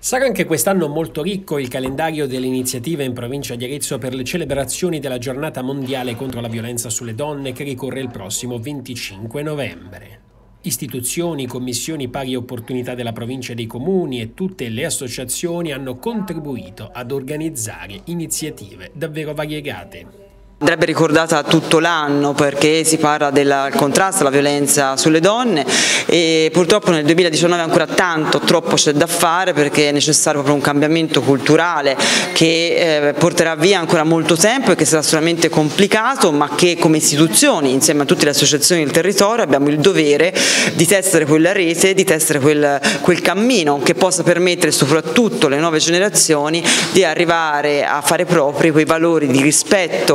Sarà anche quest'anno molto ricco il calendario delle iniziative in provincia di Arezzo per le celebrazioni della Giornata Mondiale contro la violenza sulle donne che ricorre il prossimo 25 novembre. Istituzioni, commissioni pari opportunità della provincia e dei comuni e tutte le associazioni hanno contribuito ad organizzare iniziative davvero variegate. Andrebbe ricordata tutto l'anno perché si parla del contrasto alla violenza sulle donne e purtroppo nel 2019 ancora troppo c'è da fare perché è necessario proprio un cambiamento culturale che porterà via ancora molto tempo e che sarà solamente complicato, ma che come istituzioni insieme a tutte le associazioni del territorio abbiamo il dovere di tessere quella rete, di tessere quel cammino che possa permettere soprattutto alle nuove generazioni di arrivare a fare propri quei valori di rispetto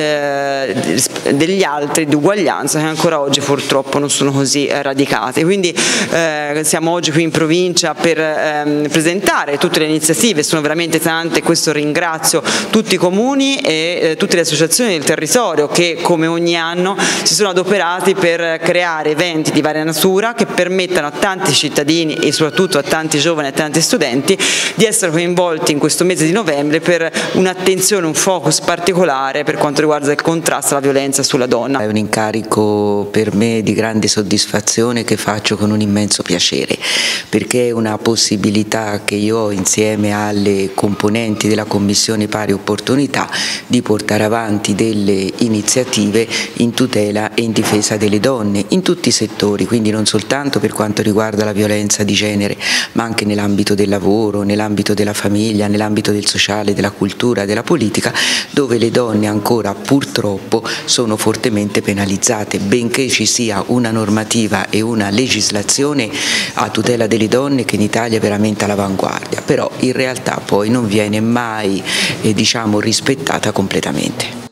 degli altri, di uguaglianza, che ancora oggi purtroppo non sono così radicate. Quindi siamo oggi qui in provincia per presentare tutte le iniziative, sono veramente tante, questo ringrazio tutti i comuni e tutte le associazioni del territorio che come ogni anno si sono adoperati per creare eventi di varia natura che permettano a tanti cittadini e soprattutto a tanti giovani e a tanti studenti di essere coinvolti in questo mese di novembre per un'attenzione, un focus particolare per quanto riguarda il contrasto alla violenza sulla donna. È un incarico per me di grande soddisfazione che faccio con un immenso piacere, perché è una possibilità che io ho insieme alle componenti della Commissione Pari Opportunità di portare avanti delle iniziative in tutela e in difesa delle donne in tutti i settori, quindi non soltanto per quanto riguarda la violenza di genere, ma anche nell'ambito del lavoro, nell'ambito della famiglia, nell'ambito del sociale, della cultura, della politica, dove le donne ancora purtroppo sono fortemente penalizzate, benché ci sia una normativa e una legislazione a tutela delle donne che in Italia è veramente all'avanguardia, però in realtà poi non viene mai rispettata completamente.